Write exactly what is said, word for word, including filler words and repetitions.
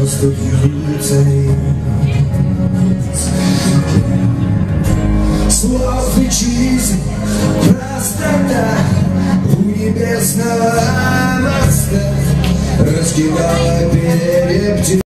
остаются слов вичизн, простота у небесного моста раскидала перья птиц.